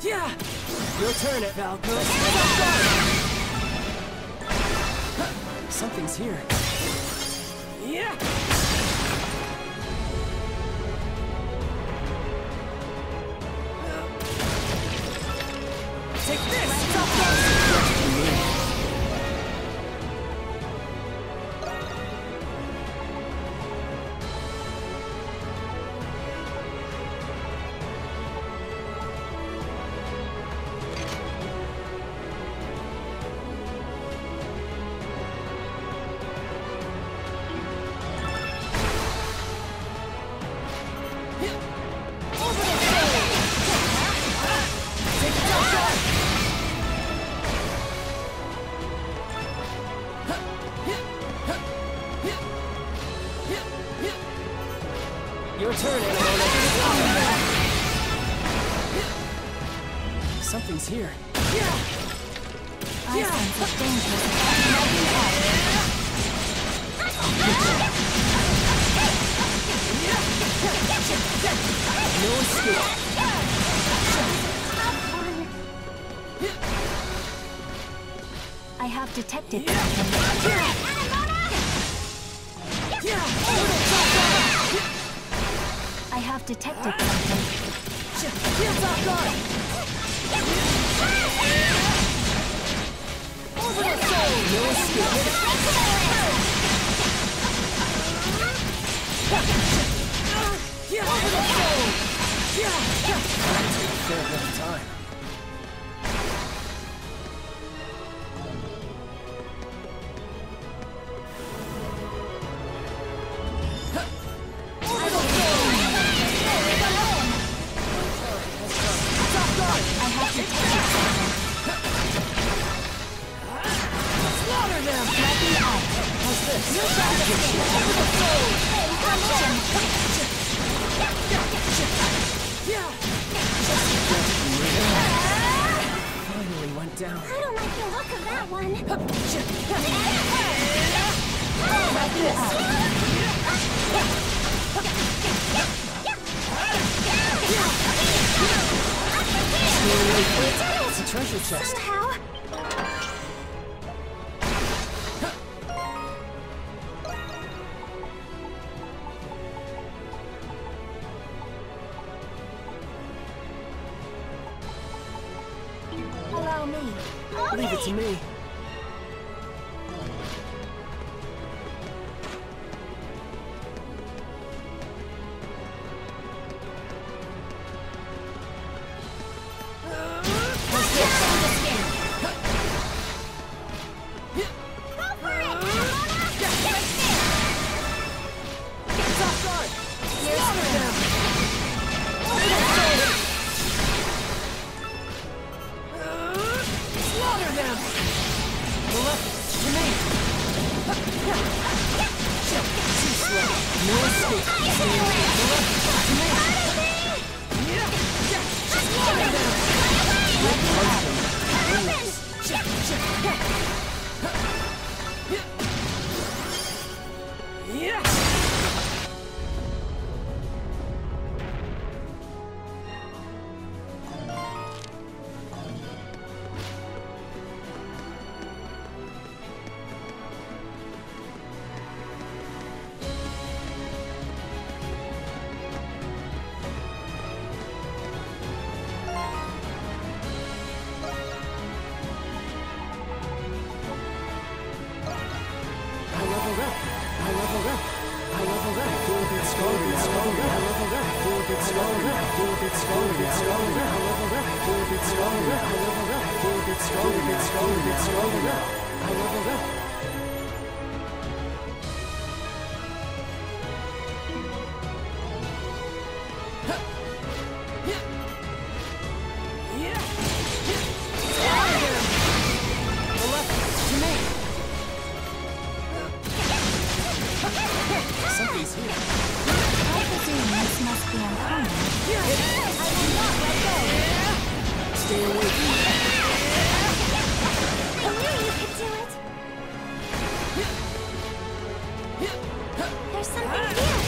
Yeah! Your turn, Falco. Something's here. Yeah! Take this! Your turn, Anemone. Something's here. I sense a danger. No escape. I have detected I have detected something. Over the soul! No escape. Over the soul! Fair bit of time. Finally went down. I don't like the look of that one. It's a treasure chest. Somehow. Allow me. Leave it to me. Something's here. I presume this must be uncommon. I will not let go. Stay away from me. I knew you could do it. There's something here.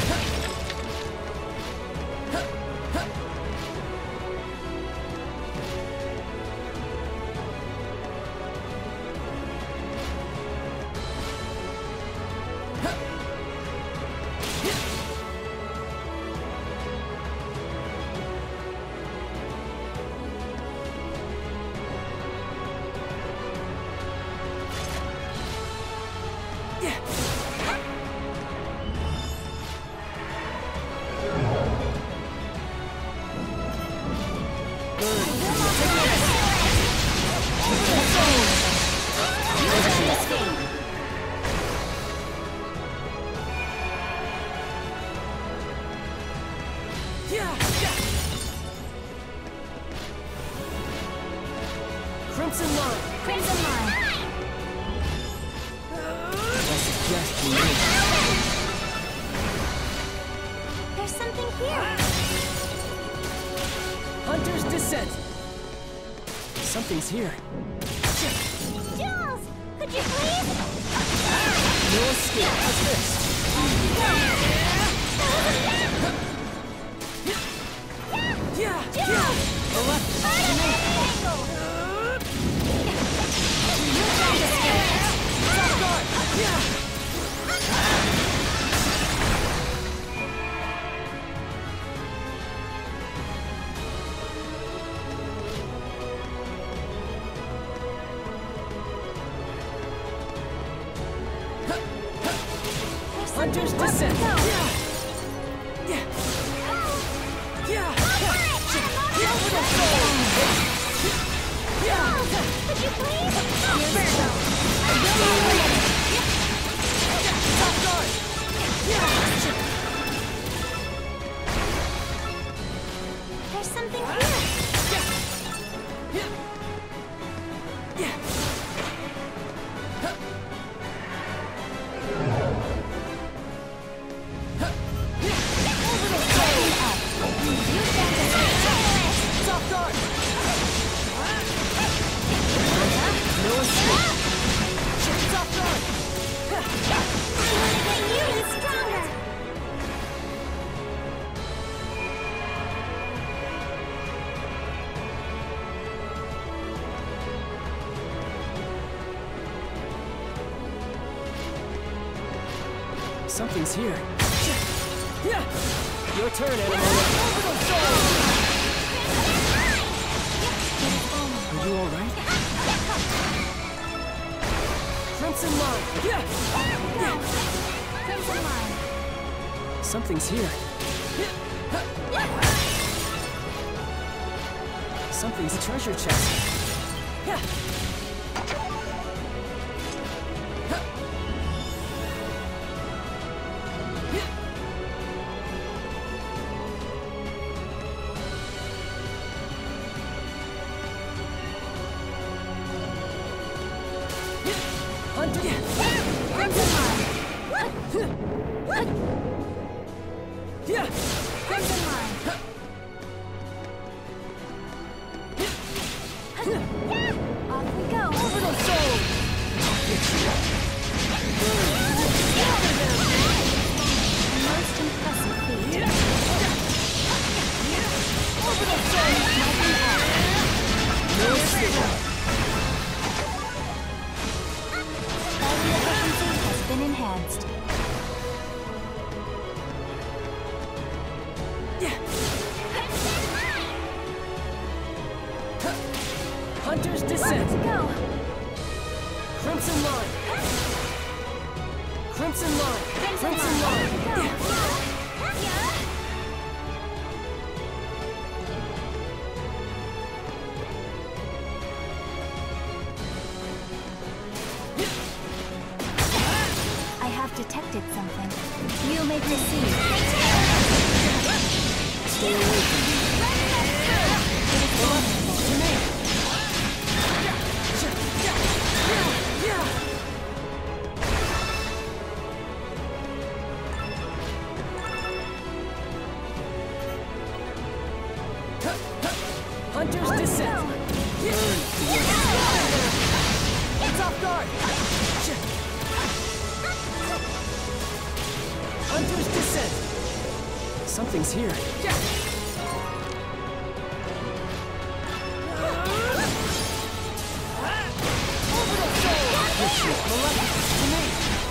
Crimson Line. Crimson Line. I suggest you move. There's something here. Hunter's Descent. Something's here. Jules, could you please? No escape. What's this? Jules! The left. Hunter's Descent. Could you please? Virgo, I will not win. Top guard. There's something here. Top guard. No escape. Top guard. I want to get you stronger. Something's here. Your turn, animal. Are you all right? Crimson Line. Crimson Line. Something's here. Something's a treasure chest. Hunter. Crimson Line. Crimson Line. Off we go. Orbital Soul. Most impressive feat. Orbital Soul. No escape. Barrier efficiency has been enhanced. Hunter's Let's Descent. go. Crimson Line. Crimson Line. Crimson Crimson Line. Line. Go. I have detected something. You may proceed. Stay away from me. To me. Hunter's Descent. It's off guard. Hunter's Descent. Something's here. To me.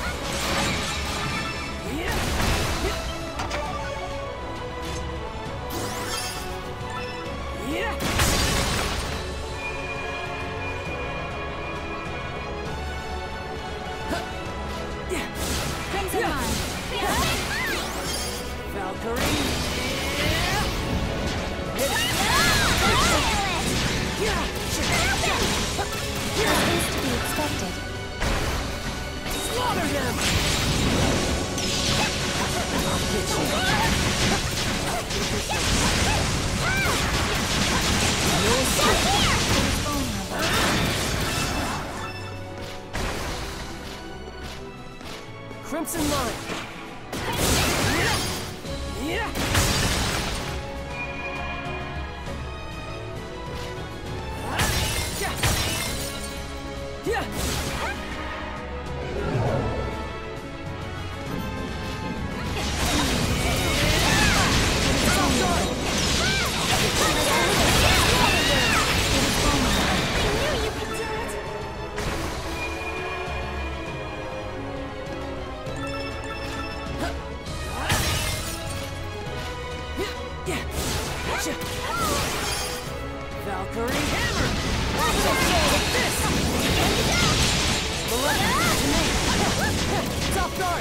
Crimson Line. Valkyrie. Crimson Line. Yeah. Yeah. Valkyrie Hammer! Take this! Maleficent to me! It's off guard!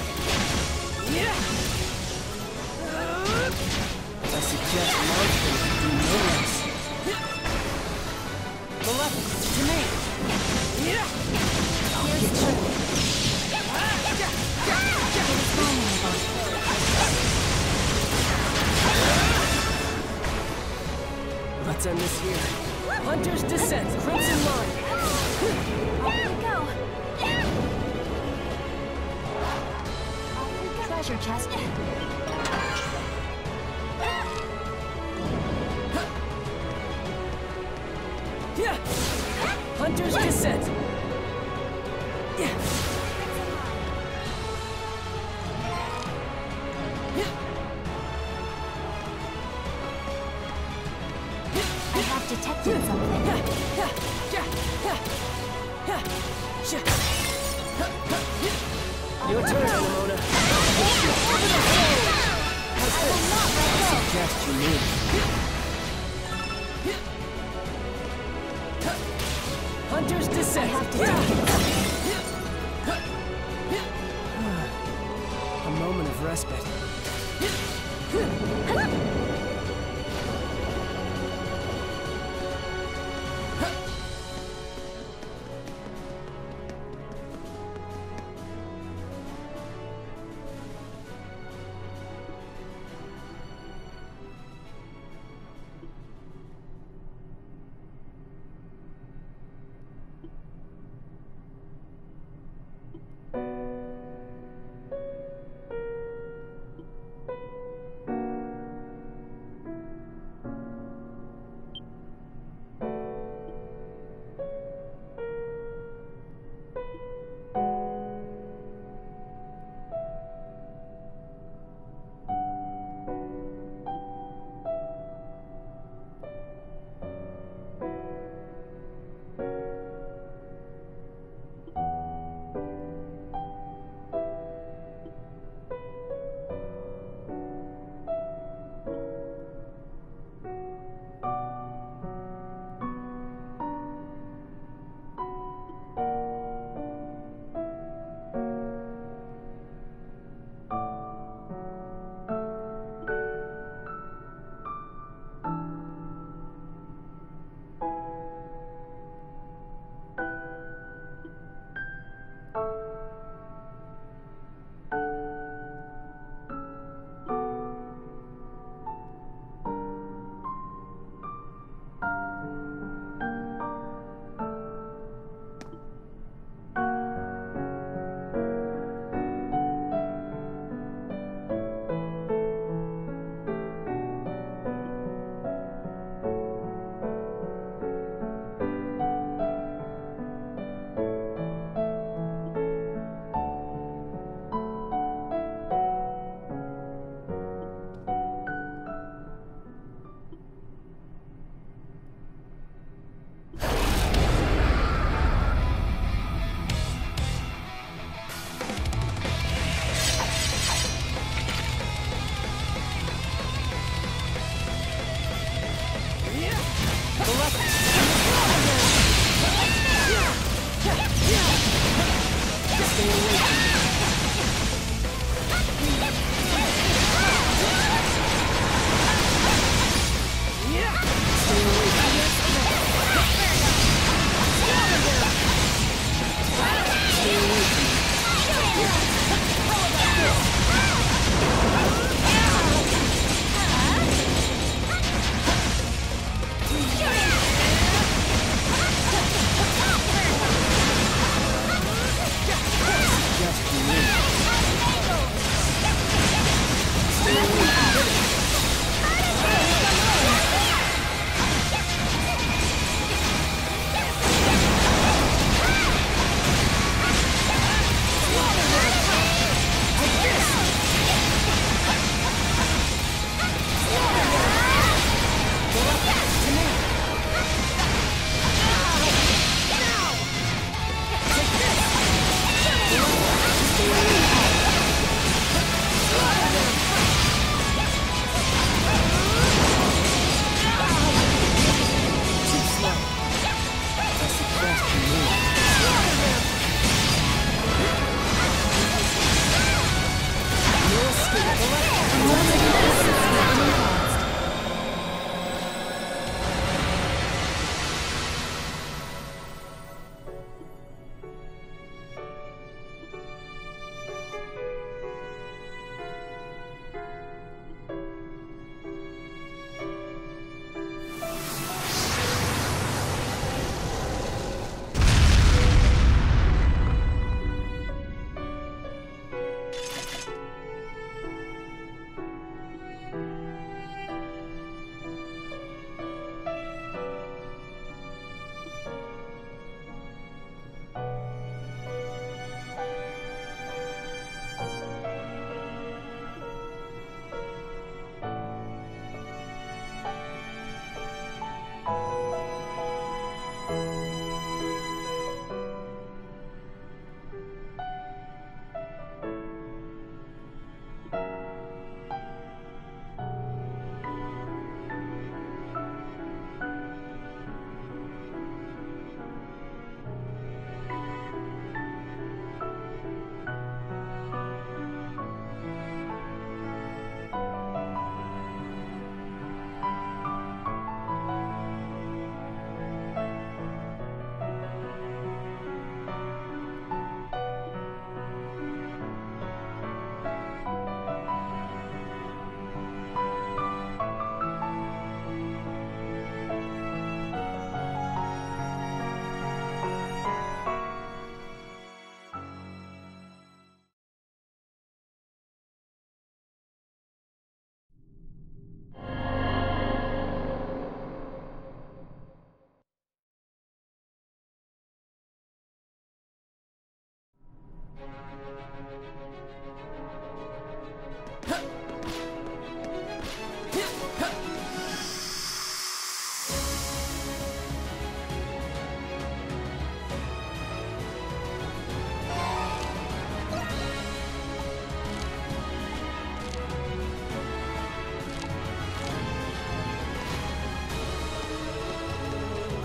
I suggest Marshall do no less. Maleficent to me! I'll get you! Let's end this here. Hunter's Descent, Crimson Line. Off we go. Treasure chest. Yeah. Hunter's Descent. Yeah. I have detected something. Your turn, Ramona. I will not let go. Suggest you move. Hunter's Descent. I have to take A moment of respite.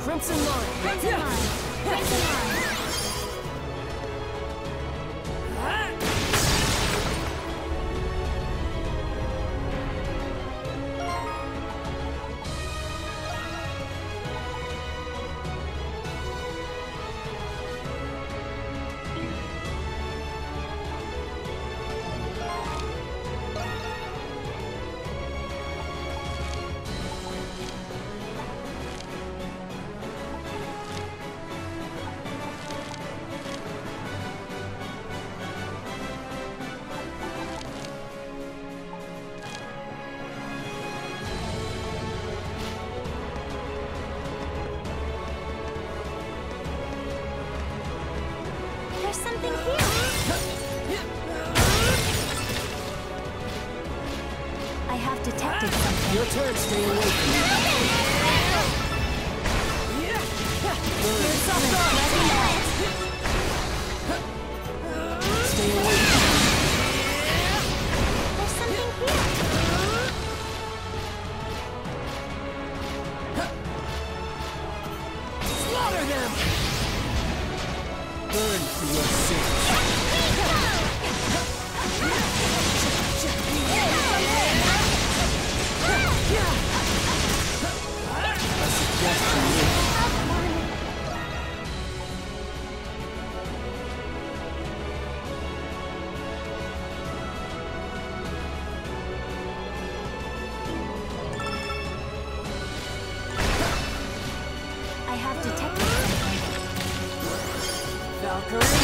Crimson Line. Crimson Line. Crimson Line. There's something here. I have detected something. Your turn, stay away from me. Stay away from me. There's something here. Slaughter them! Burn for your sins. I suggest you leave. I have detected something. Valkyrie!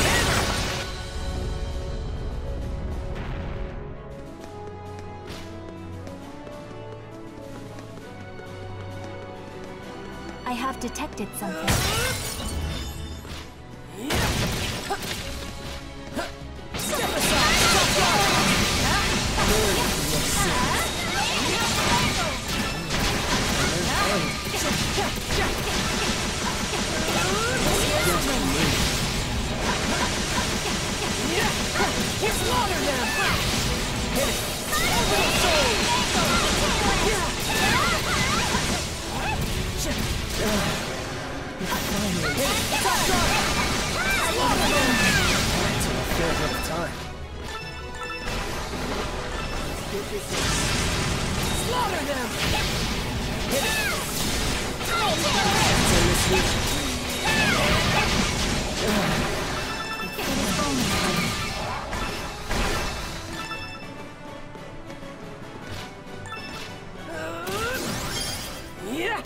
I have detected something. Slaughter them! Hit it! Slaughter them! Hit it! Yeah!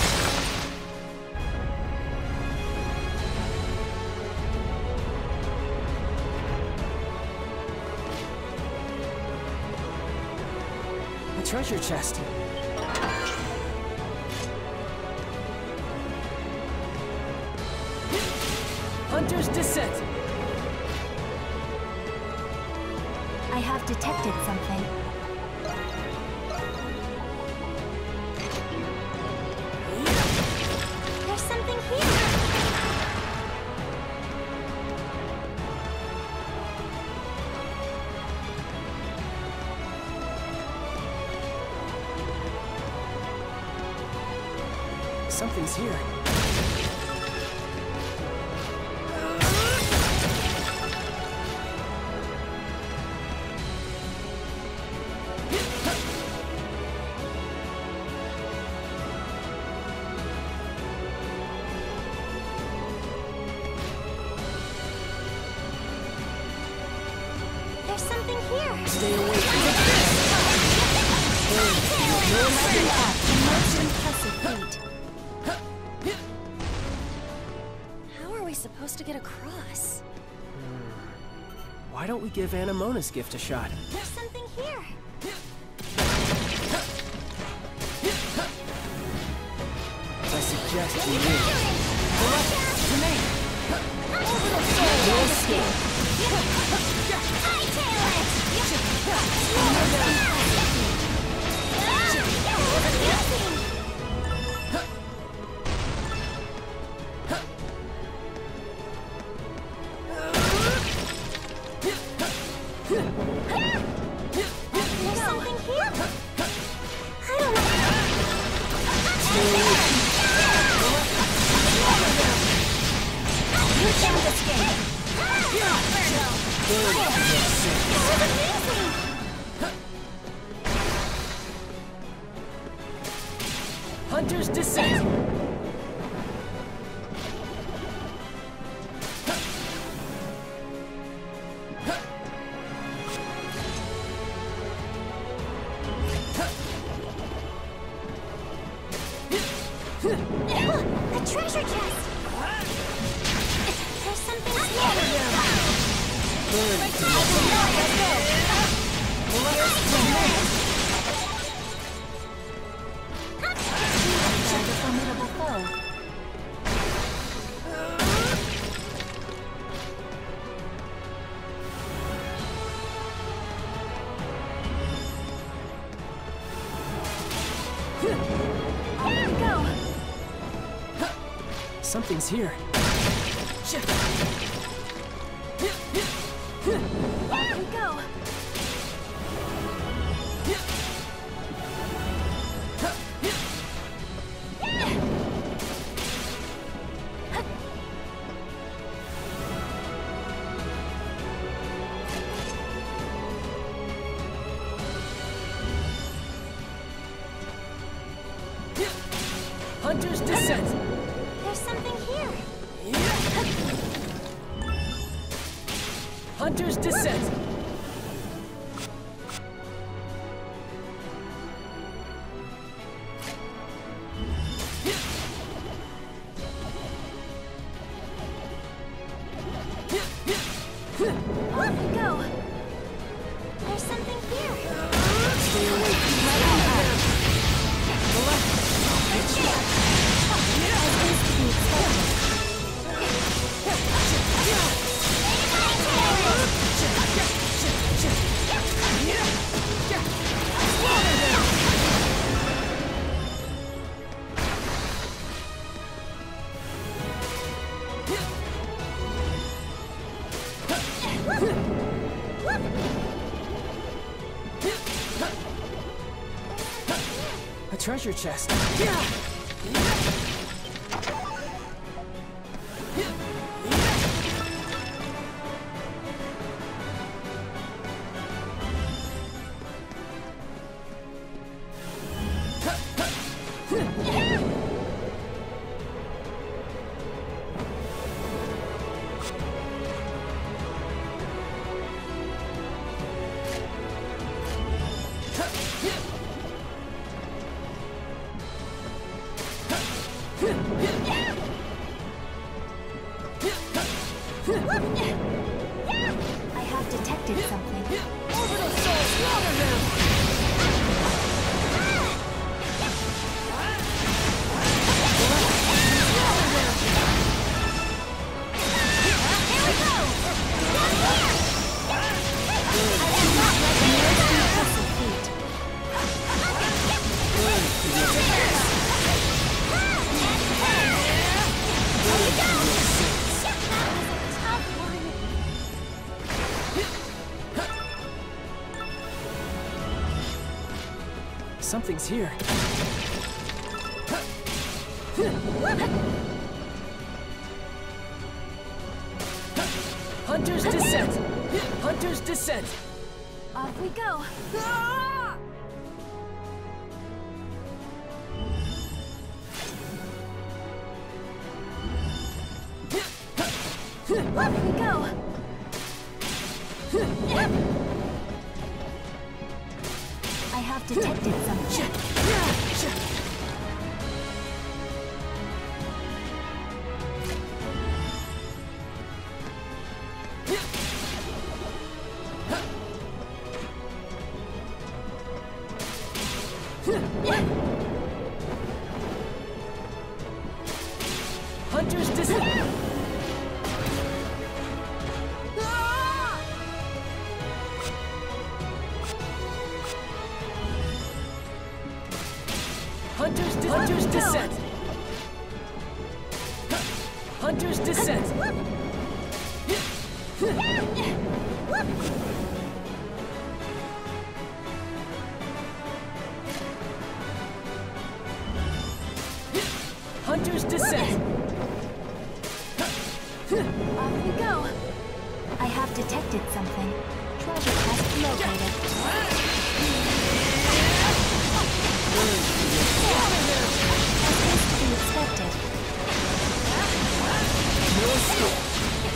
A treasure chest. Hunter's Descent. I have detected something. There's something here. Something's here. There's something here. Stay away from me. Most impressive feat. How are we supposed to get across? Why don't we give Anamona's gift a shot? There's something here. I suggest you leave. To me! No escape. Hightail it! There's something here. I don't know. Hunter's Descent! The treasure chest! There's something here! Let's go! A formidable foe. There we go! Something's here. There we go! Hunter's Descent! There's something here! Hunter's Descent! Off we go! There's something here! Stay away from me. A treasure chest. I have detected something. Orbital Soul slaughter them! Here we go! I will not let the nerds be hustle feet. Here we go! That was a tough one. Something's here. Hunter's Descent! Hunter's Descent! Off we go. Off we go. I have detected something. Hunter's Descent! Hunter's Descent! Hunter's Descent! Hunter's Descent! Off we go. I have detected something. Treasure chest located. As is to be expected. No escape.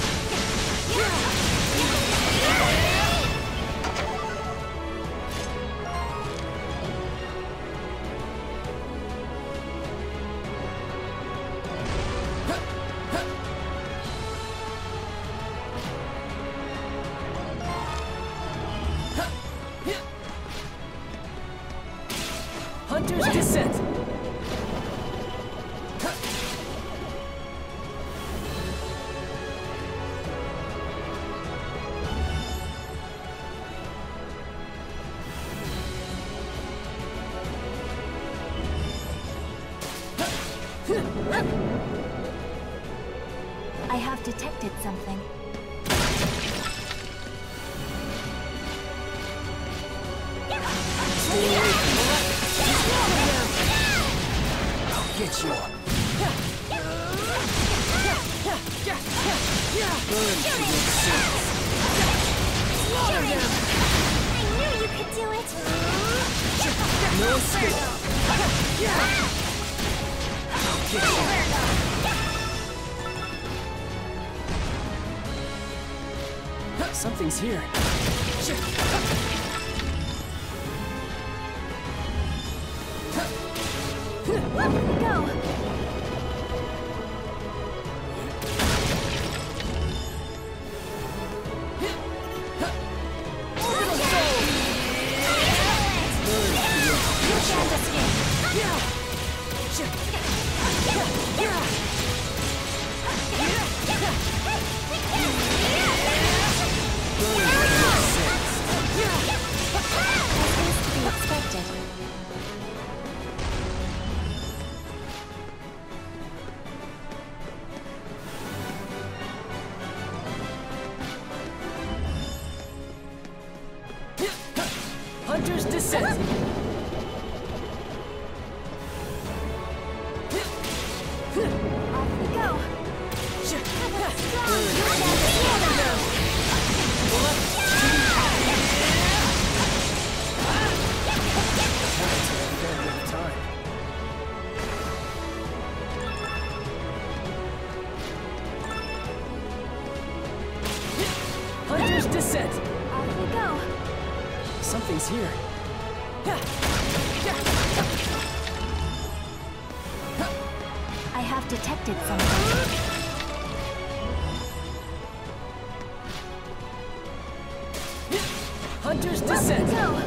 Hunter's Descent. I have detected something. I'll get you. Burn to your sins. Slaughter them! I knew you could do it! No escape. I'll get you. Something's here. Up we go! You can't As is to be expected. Hunter's Descent. Off we go! Hunter's Descent. Off we go! Something's here. I have detected something. Hunter's Descent. Go!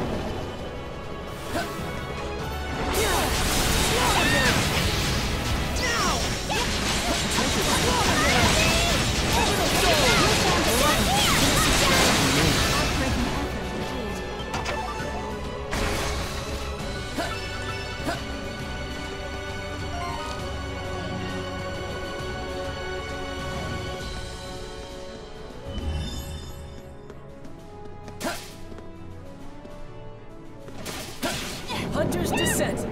Hunter's Descent.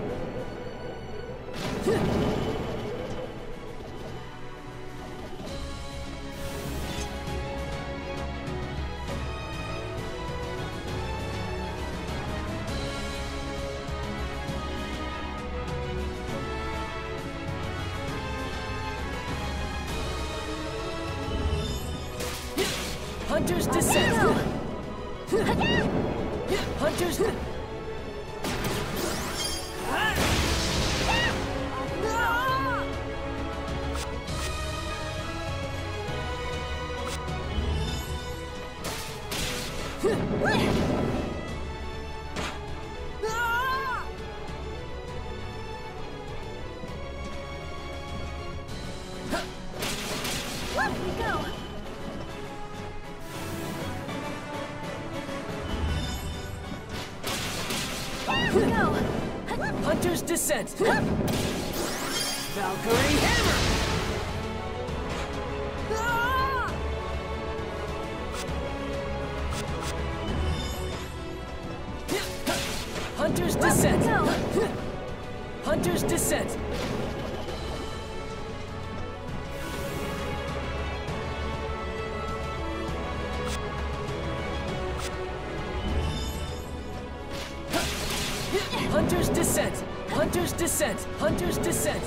Hunter's Descent. Hunter's Up we go! Up we go! Hunter's Descent. Valkyrie Hammer. Hunter's Descent. Hunter's Descent. Hunter's Descent! Hunter's Descent! Hunter's Descent!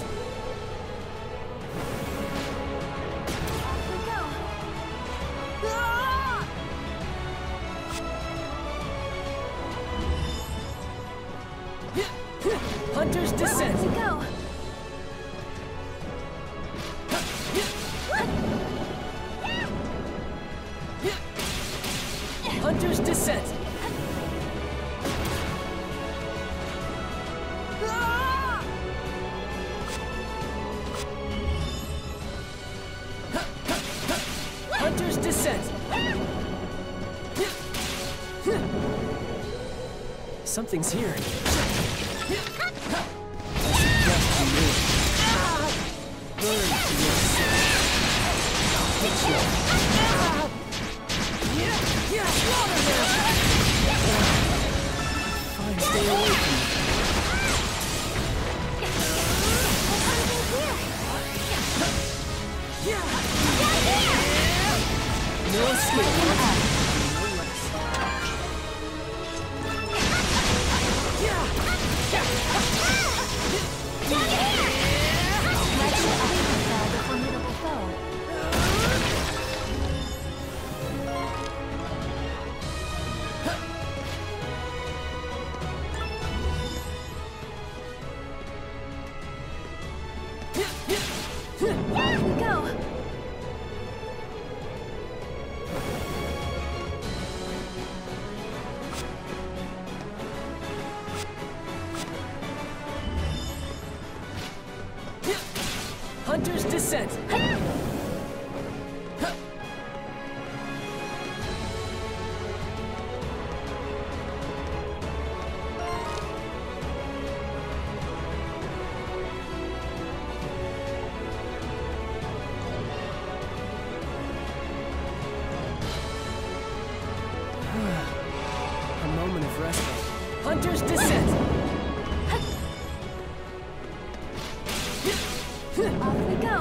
Off we go. Ah! Hunter's Descent! Off we go. Hunter's Descent! Ah! Hunter's Descent! Something's here. I suggest you move. Burn to your sin. Get you. Slaughter him! Fine, stay away from me. No escape. No less. Natural overflow the formidable foe. Off we go. Hunter's Descent! A moment of respite. Hunter's Descent! Off we go.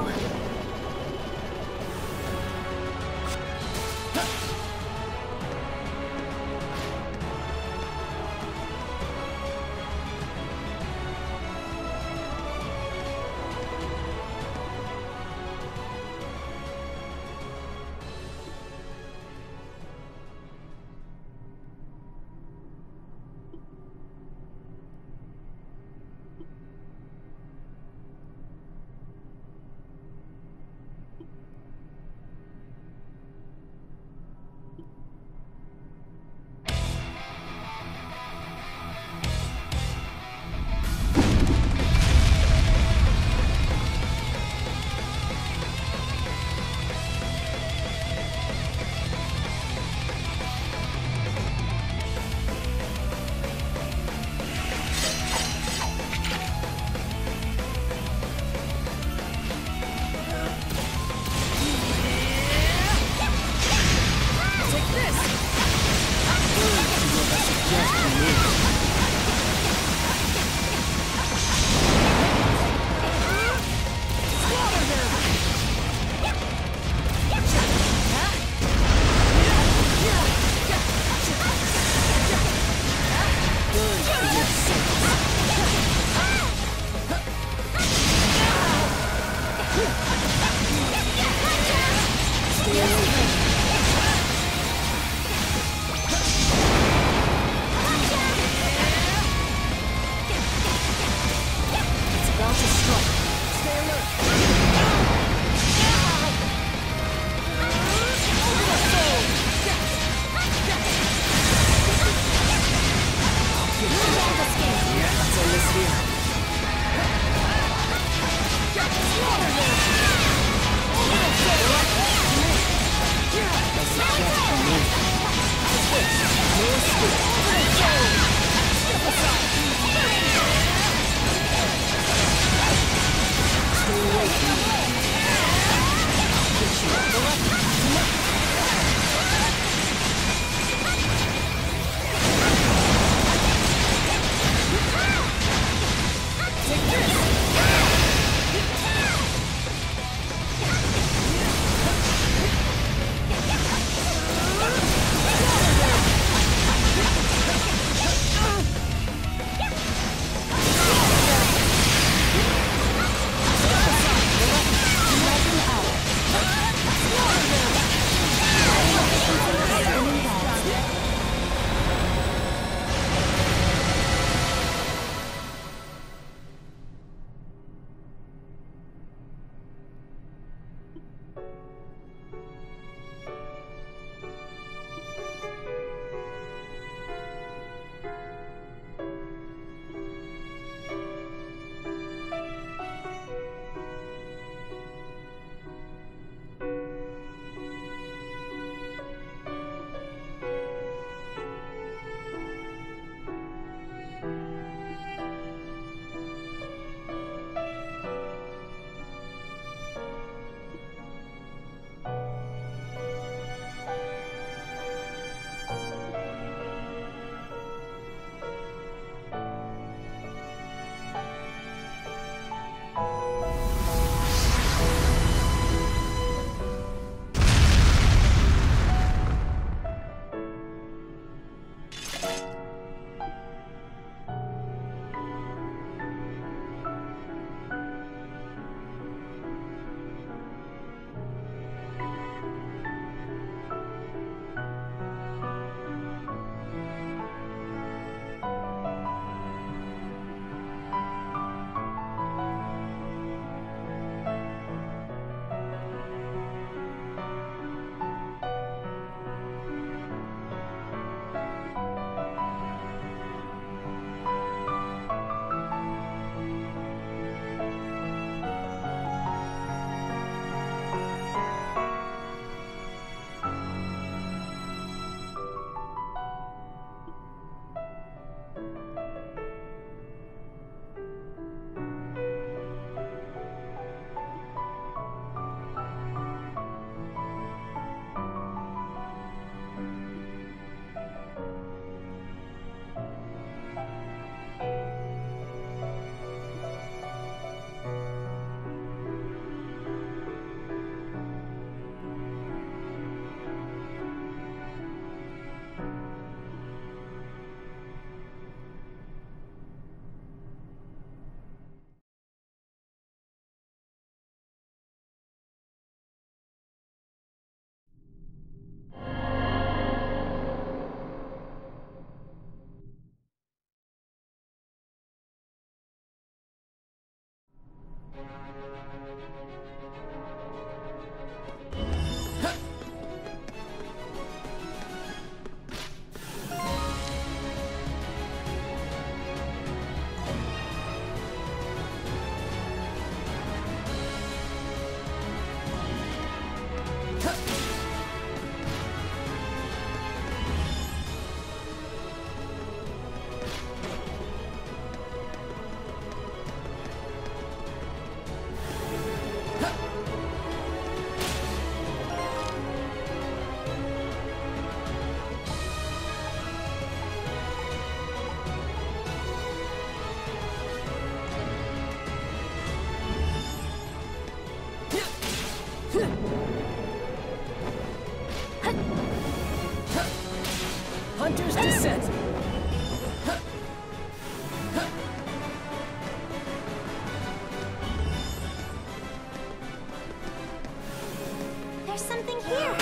There's something here.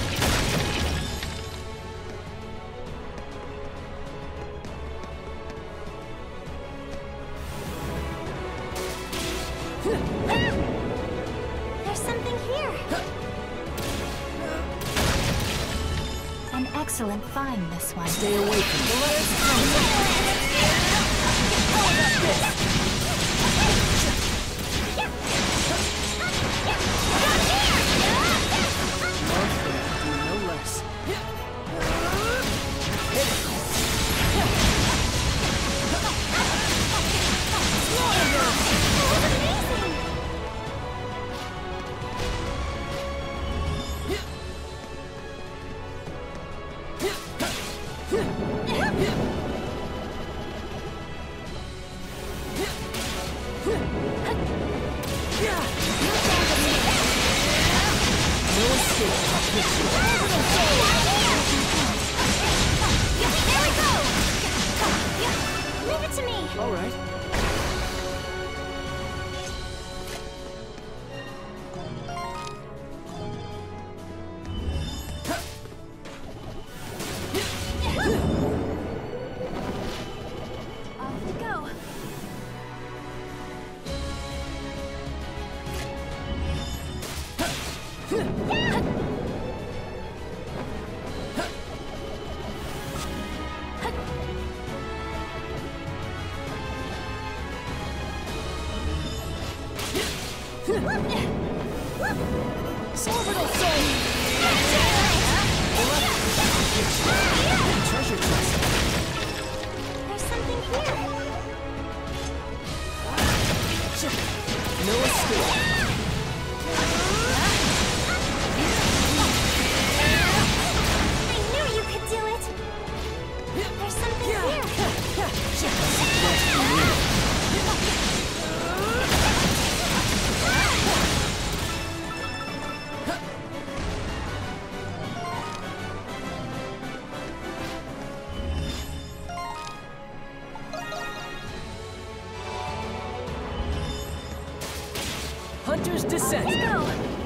There's something here. An excellent find, this one. Stay away from me. No less. Leave it to me. All right. Off we go. Orbital soul! Treasure chest. There's something here. No escape. I knew you could do it. There's something here. Hunter's Descent. Let's go.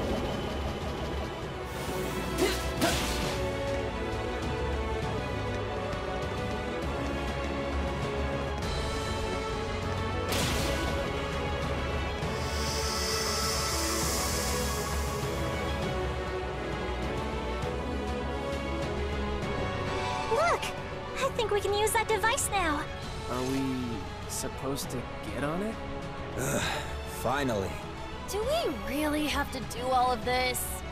Look! I think we can use that device now. Are we supposed to get on it? Finally. Do we really have to do all of this?